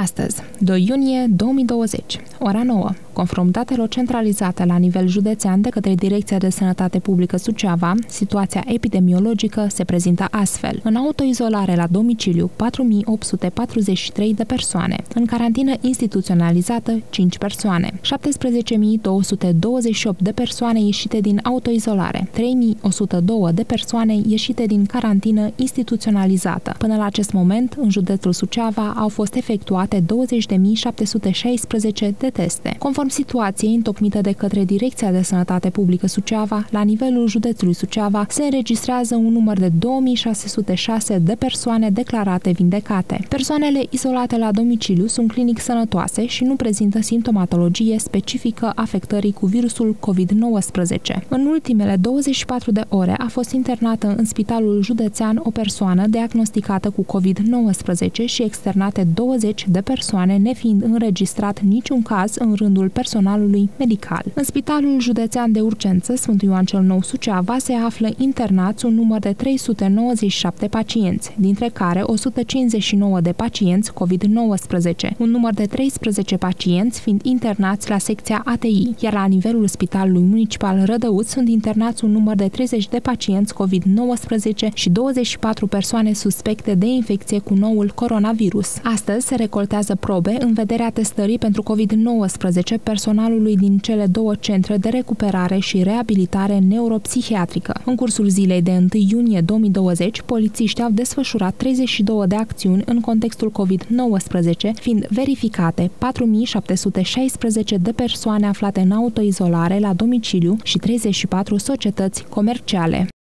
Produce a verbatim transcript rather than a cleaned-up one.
Astăzi, doi iunie două mii douăzeci, ora nouă. Conform datelor centralizate la nivel județean de către Direcția de Sănătate Publică Suceava, situația epidemiologică se prezintă astfel. În autoizolare la domiciliu, patru mii opt sute patruzeci și trei de persoane. În carantină instituționalizată, cinci persoane. șaptesprezece mii două sute douăzeci și opt de persoane ieșite din autoizolare. trei mii o sută doi de persoane ieșite din carantină instituționalizată. Până la acest moment, în județul Suceava au fost efectuate douăzeci de mii șapte sute șaisprezece de teste. Conform situației întocmită de către Direcția de Sănătate Publică Suceava, la nivelul județului Suceava se înregistrează un număr de două mii șase sute șase de persoane declarate vindecate. Persoanele izolate la domiciliu sunt clinic sănătoase și nu prezintă simptomatologie specifică afectării cu virusul covid nouăsprezece. În ultimele douăzeci și patru de ore a fost internată în Spitalul Județean o persoană diagnosticată cu covid nouăsprezece și externate douăzeci de persoane, nefiind înregistrat niciun caz în rândul personalului medical. În Spitalul Județean de Urgență Sfântul Ioan cel Nou Suceava se află internați un număr de trei sute nouăzeci și șapte pacienți, dintre care o sută cincizeci și nouă de pacienți covid nouăsprezece, un număr de treisprezece pacienți fiind internați la secția A T I, iar la nivelul Spitalului Municipal Rădăuț sunt internați un număr de treizeci de pacienți covid nouăsprezece și douăzeci și patru persoane suspecte de infecție cu noul coronavirus. Astăzi se recoltează probe în vederea testării pentru covid nouăsprezece personalului din cele două centre de recuperare și reabilitare neuropsihiatrică. În cursul zilei de întâi iunie două mii douăzeci, polițiștii au desfășurat treizeci și două de acțiuni în contextul covid nouăsprezece, fiind verificate patru mii șapte sute șaisprezece de persoane aflate în autoizolare la domiciliu și treizeci și patru societăți comerciale.